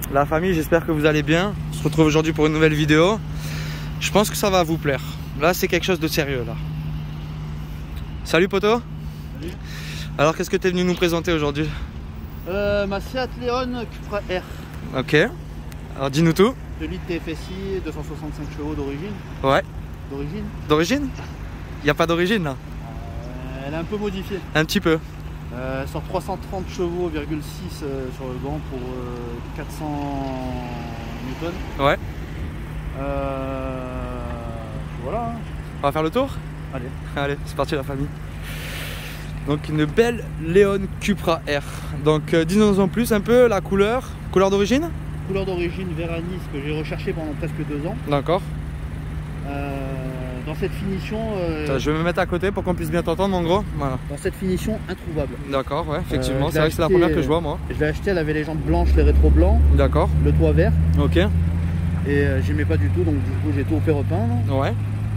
La famille, j'espère que vous allez bien. On se retrouve aujourd'hui pour une nouvelle vidéo. Je pense que ça va vous plaire. Là, c'est quelque chose de sérieux là. Salut poto. Salut. Alors, qu'est-ce que tu es venu nous présenter aujourd'hui? Ma Seat Leon Cupra R. Ok. Alors, dis-nous tout. 2 litres TFSI, 265 chevaux d'origine. Ouais. D'origine? D'origine? Il n'y a pas d'origine là? Elle est un peu modifiée. Un petit peu. Sur 330 chevaux,6 sur le banc pour 400 newtons. Ouais. Voilà. Hein. On va faire le tour? Allez. Allez, c'est parti la famille. Donc une belle Leon Cupra R. Donc dis-nous en plus un peu la couleur. Couleur d'origine? Couleur d'origine Veranis que j'ai recherché pendant presque 2 ans. D'accord. Dans cette finition... Je vais me mettre à côté pour qu'on puisse bien t'entendre en gros. Voilà. Dans cette finition introuvable. D'accord, ouais, effectivement. Je C'est vrai que c'est la première que je vois moi. Je l'ai acheté, elle avait les jantes blanches, les rétros blancs. D'accord. Le toit vert. Ok. Et j'aimais pas du tout, donc du coup j'ai tout fait repeindre. Ouais.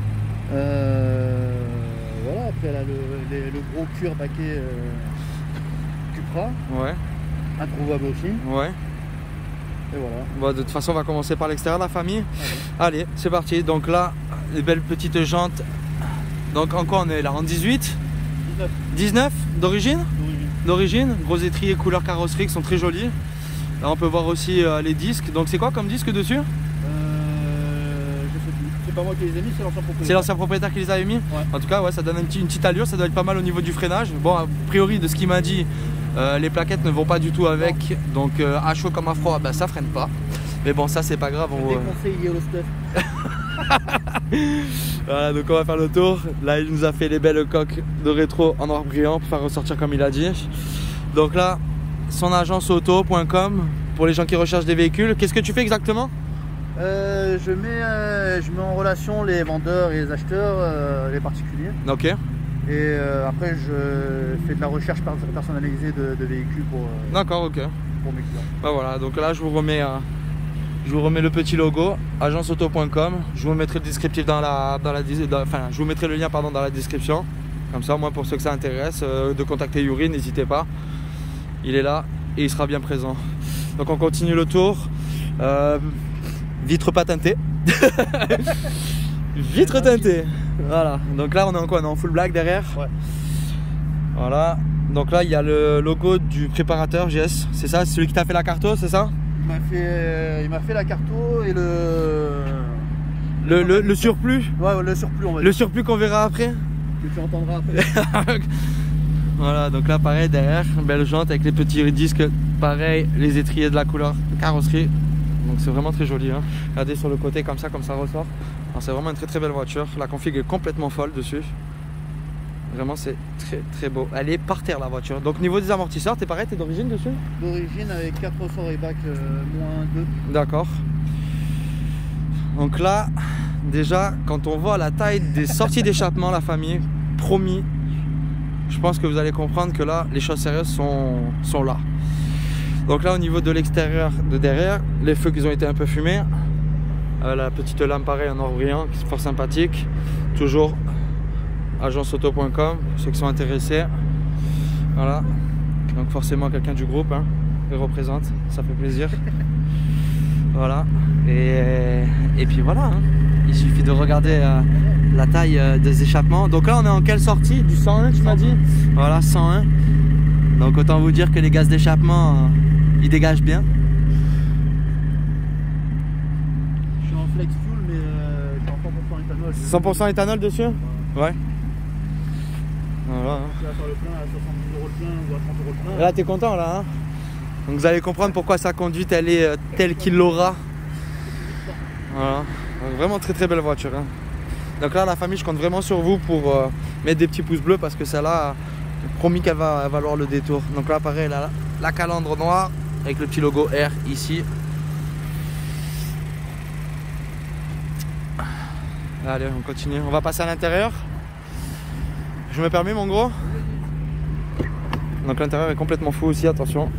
Voilà, après elle a le gros cuir baquet Cupra. Ouais. Introuvable aussi. Ouais. Et voilà. Bon, de toute façon, on va commencer par l'extérieur, la famille. Allez, c'est parti. Donc là, les belles petites jantes. Donc en quoi on est là? En 18? 19 d'origine? D'origine. Gros étriers couleur carrosserie qui sont très jolis. Là, on peut voir aussi les disques. Donc c'est quoi comme disque dessus? Je sais plus. C'est pas moi qui les ai mis, c'est l'ancien propriétaire. C'est l'ancien propriétaire qui les avait mis? Ouais. En tout cas, ouais, ça donne une petite allure. Ça doit être pas mal au niveau du freinage. Bon, a priori, de ce qu'il m'a dit, les plaquettes ne vont pas du tout avec. Donc à chaud comme à froid, bah, ça freine pas. Mais bon, ça c'est pas grave. On déconseille Yellow Stuff. Voilà, donc on va faire le tour. Là, il nous a fait les belles coques de rétro en noir brillant pour faire ressortir comme il a dit. Donc là, son agence auto.com pour les gens qui recherchent des véhicules. Qu'est-ce que tu fais exactement? Je mets en relation les vendeurs et les acheteurs, les particuliers. Ok. Et après, je fais de la recherche personnalisée de véhicules pour D'accord, ok. Pour mes clients. Bah voilà, donc là, je vous remets le petit logo, agenceauto.com. Je vous mettrai le descriptif je vous mettrai le lien pardon, dans la description. Comme ça, moi, pour ceux que ça intéresse, de contacter Yuri, n'hésitez pas. Il est là et il sera bien présent. Donc on continue le tour. Vitre pas teintée. Vitre teintée. Voilà. Donc là, on est en quoi? On est en full black derrière. Ouais. Voilà. Donc là, il y a le logo du préparateur GS. C'est ça? C'est celui qui t'a fait la carto, c'est ça? Il m'a fait la carto et le surplus. Ouais, le surplus on va dire. Le surplus qu'on verra après. Que tu entendras après. Voilà, donc là pareil derrière, belle jante avec les petits disques, pareil, les étriers de la couleur carrosserie. Donc c'est vraiment très joli. Hein. Regardez sur le côté comme ça ressort. C'est vraiment une très très belle voiture. La config est complètement folle dessus. Vraiment c'est très très beau. Elle est par terre la voiture. Donc niveau des amortisseurs, t'es pareil, t'es d'origine dessus? D'origine avec 4 ressorts et bac -2. D'accord. Donc là, déjà, quand on voit la taille des sorties d'échappement, la famille, promis, je pense que vous allez comprendre que là, les choses sérieuses sont là. Donc là, au niveau de l'extérieur, de derrière, les feux qui ont été un peu fumés, la petite lampe pareil en or brillant, qui est fort sympathique. Toujours agenceauto.com, ceux qui sont intéressés. Voilà. Donc forcément quelqu'un du groupe hein, les représente, ça fait plaisir. Voilà. Et puis voilà. Hein. Il suffit de regarder la taille des échappements. Donc là on est en quelle sortie? Du 101 tu m'as dit? Voilà, 101. Donc autant vous dire que les gaz d'échappement ils dégagent bien. Je suis en flex fuel mais je suis en 100% éthanol. 100% éthanol dessus? Ouais. Voilà. Hein. Tu vas faire le plein à 70 € le plein ou à 30 € le plein. Et là t'es content là hein. Donc vous allez comprendre pourquoi sa conduite elle est telle qu'il l'aura. Voilà. Donc, vraiment très très belle voiture hein. Donc là la famille je compte vraiment sur vous pour mettre des petits pouces bleus parce que celle-là promis qu'elle va valoir le détour. Donc là pareil la calandre noire avec le petit logo R ici. Allez on continue, on va passer à l'intérieur. Je me permets mon gros. Donc l'intérieur est complètement fou aussi, attention.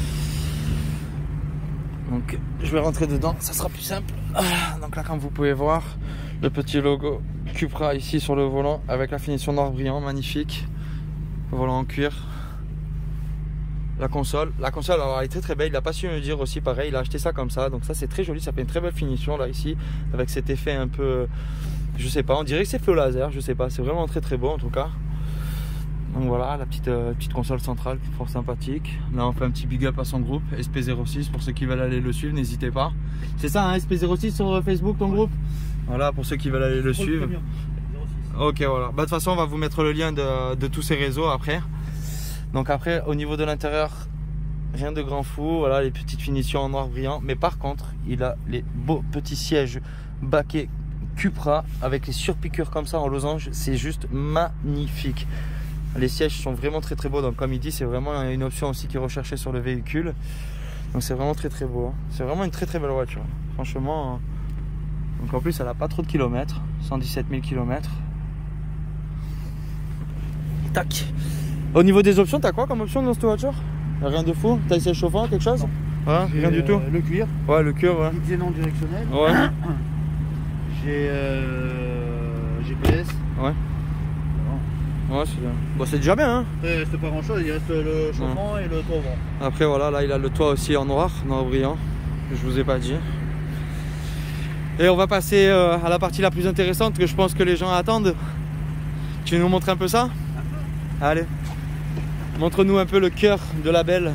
Donc je vais rentrer dedans, ça sera plus simple. Donc là comme vous pouvez voir, le petit logo Cupra ici sur le volant avec la finition noir brillant, magnifique. Volant en cuir. La console, alors elle est très très belle, il n'a pas su me dire aussi pareil, il a acheté ça comme ça, donc ça c'est très joli, ça fait une très belle finition là ici, avec cet effet un peu, je sais pas, on dirait que c'est flow laser, je sais pas, c'est vraiment très très beau en tout cas. Donc voilà, la petite console centrale, fort sympathique. Là on fait un petit big up à son groupe, SP06, pour ceux qui veulent aller le suivre, n'hésitez pas. C'est ça, hein, SP06 sur Facebook ton groupe? Voilà, pour ceux qui veulent aller le suivre. Ok, voilà, bah, de toute façon on va vous mettre le lien de tous ces réseaux après. Donc après, au niveau de l'intérieur, rien de grand fou, voilà, les petites finitions en noir brillant. Mais par contre, il a les beaux petits sièges baquets Cupra avec les surpiqûres comme ça en losange. C'est juste magnifique. Les sièges sont vraiment très très beaux. Donc comme il dit, c'est vraiment une option aussi qui est recherchée sur le véhicule. Donc c'est vraiment très très beau. Hein. C'est vraiment une très très belle voiture. Franchement. Donc en plus, elle n'a pas trop de kilomètres. 117 000 km. Tac. Au niveau des options, t'as quoi comme option dans cette voiture? Rien de fou? T'as essayé le chauffant, quelque chose? Ouais, rien du tout? Le cuir. Ouais, le cuir, ouais. Xénon directionnel. Ouais. J'ai GPS. Ouais. Ouais, c'est bien. Bon, c'est déjà bien, hein? Après, il reste pas grand chose, il reste le chauffant et le toit vent. Après, voilà, là, il a le toit aussi en noir brillant. Je vous ai pas dit. Et on va passer à la partie la plus intéressante que je pense que les gens attendent. Tu nous montres un peu ça? Allez. Montre-nous un peu le cœur de la belle.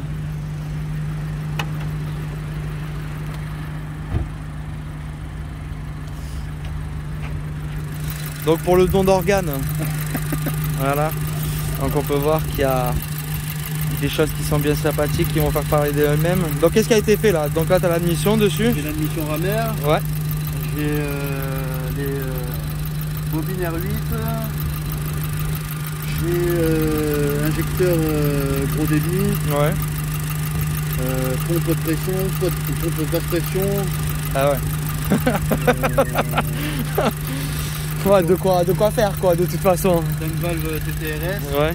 Donc pour le don d'organes, voilà. Donc on peut voir qu'il y a des choses qui sont bien sympathiques, qui vont faire parler d'elles-mêmes. Donc qu'est-ce qui a été fait là? Donc là tu as l'admission dessus. J'ai l'admission rameur. Ouais. J'ai les bobines R8. J'ai injecteur gros débit. Ouais. Pompe de pression, pompe basse pression. Ah ouais. Ouais, de quoi faire quoi, de toute façon. T'as une valve TTRS. Ouais.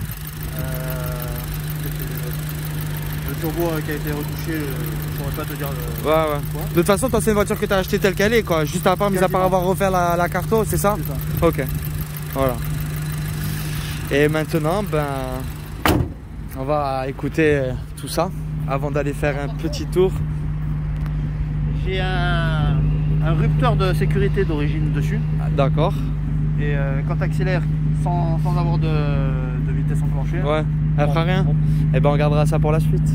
Le turbo qui a été retouché, je pourrais pas te dire. Ouais, ouais. Quoi. De toute façon, toi, c'est une voiture que tu as achetée telle qu'elle est, quoi. Juste à part, mis à part avoir refait la carto, c'est ça? C'est ça. Ok. Voilà. Et maintenant, ben, on va écouter tout ça avant d'aller faire un petit tour. J'ai un rupteur de sécurité d'origine dessus. D'accord. Et quand tu accélères sans avoir de vitesse enclenchée. Ouais, elle fera rien. Bon. Et ben on regardera ça pour la suite.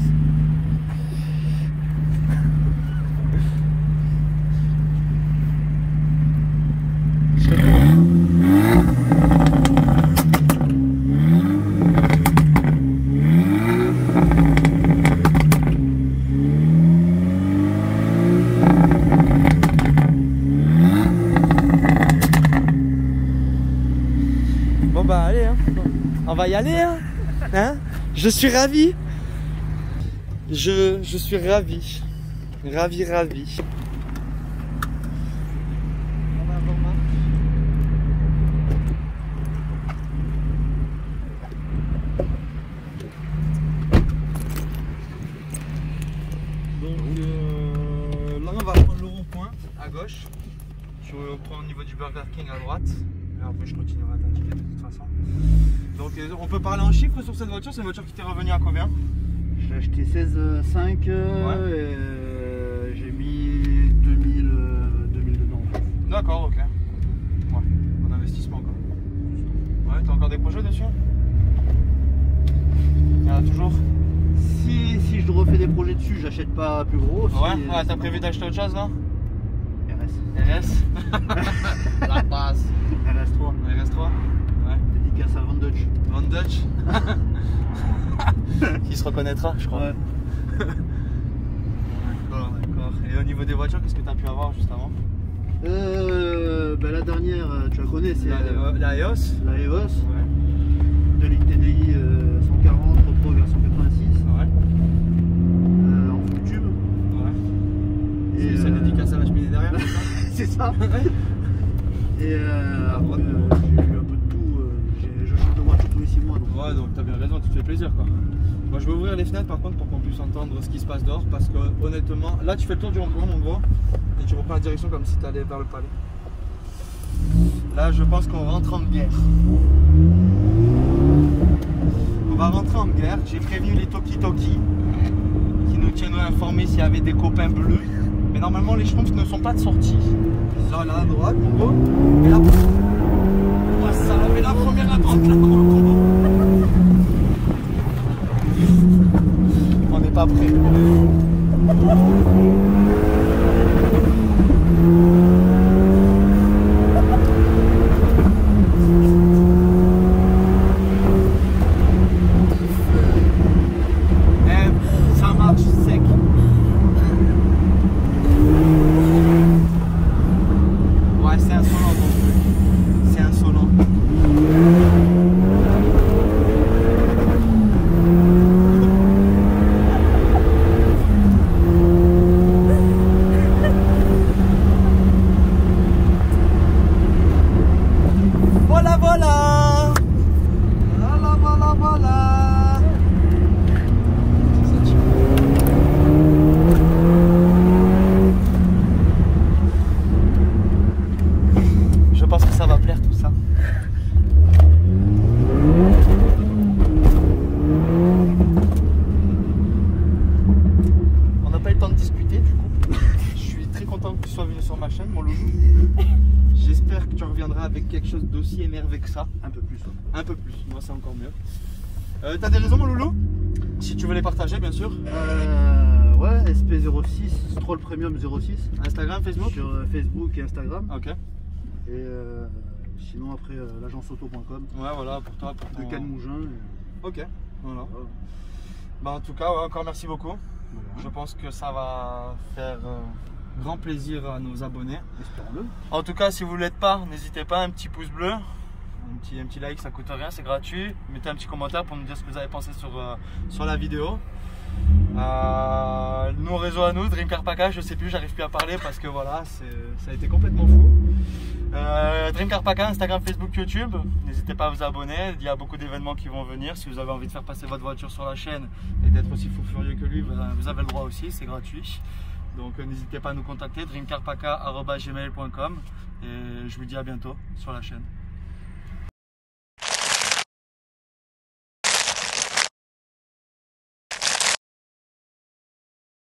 Bon bah allez, hein. On va y aller, hein. Je suis ravi. Je suis ravi. Ravi. Donc là on va prendre le rond-point à gauche. Je reprends au niveau du Burger King à droite. Et après je continuerai à t'indiquer de toute façon. Donc on peut parler en chiffres sur cette voiture. C'est une voiture qui t'est revenue à combien? J'ai acheté 16,5 et j'ai mis 2000 dedans. D'accord, ok. Ouais, bon investissement quoi. Ouais, t'as encore des projets dessus? Il y en a toujours? Si je refais des projets dessus, j'achète pas plus gros. Ouais, t'as prévu d'acheter autre chose là? RS. La base. RS3. RS3? Ouais. Dédicace à Van Dutch. Van Dutch. Qui se reconnaîtra, je crois. Ouais. D'accord. Et au niveau des voitures, qu'est-ce que tu as pu avoir juste avant? La dernière, tu la connais, c'est la EOS. La EOS. Ouais. 2 litres TDI 140, Pro version 86. Ouais. En full tube. Ouais. Et ça dédicace à la cheminée derrière, c'est ça? C'est ça. Et j'ai eu un peu de tout. Je change de voiture tous les 6 mois. Donc, ouais, donc t'as bien raison, tu te fais plaisir quoi. Moi je vais ouvrir les fenêtres par contre pour qu'on puisse entendre ce qui se passe dehors parce que honnêtement, là tu fais le tour du rond-point mon gros et tu reprends la direction comme si tu allais vers le palais. Là je pense qu'on rentre en guerre. On va rentrer en guerre, j'ai prévenu les talkie-talkie. nous tiendrait informés s'il y avait des copains bleus. Mais normalement, les Schtroumpfs ne sont pas de sortie. Ils sont là à droite, en gros. Et là, oh, ça avait la première attente là, pour le combo. On n'est pas prêt. Ça marche sec. Ouais, c'est insolent ton truc. C'est insolent. Voilà, voilà. Voilà, voilà, voilà. Je pense que ça va plaire tout ça. On n'a pas eu le temps de discuter du coup. Je suis très content que tu sois venu sur ma chaîne, mon loulou. J'espère que tu reviendras avec quelque chose d'aussi énervé que ça. Un peu plus. Ouais. Un peu plus, moi c'est encore mieux. T'as des raisons mon loulou? Si tu veux les partager bien sûr. Ouais, SP06, Stroll Premium 06. Instagram, Facebook? Sur Facebook et Instagram. Ok. Et sinon après l'agenceauto.com. Ouais voilà, pour toi, pour De ton... Canmougin. Ok, voilà. Voilà. Bah en tout cas, ouais, encore merci beaucoup. Voilà. Je pense que ça va faire grand plaisir à nos abonnés. Espérons-le. En tout cas, si vous ne l'êtes pas, n'hésitez pas, un petit pouce bleu, un petit like, ça coûte rien, c'est gratuit. Mettez un petit commentaire pour nous dire ce que vous avez pensé sur la vidéo. Nos réseaux à nous, Dream Car PACA, je sais plus, j'arrive plus à parler parce que voilà, ça a été complètement fou. Dream Car PACA, Instagram, Facebook, YouTube, n'hésitez pas à vous abonner, il y a beaucoup d'événements qui vont venir. Si vous avez envie de faire passer votre voiture sur la chaîne et d'être aussi fou furieux que lui, vous avez le droit aussi, c'est gratuit. Donc n'hésitez pas à nous contacter, dreamcarpaca@gmail.com, et je vous dis à bientôt sur la chaîne.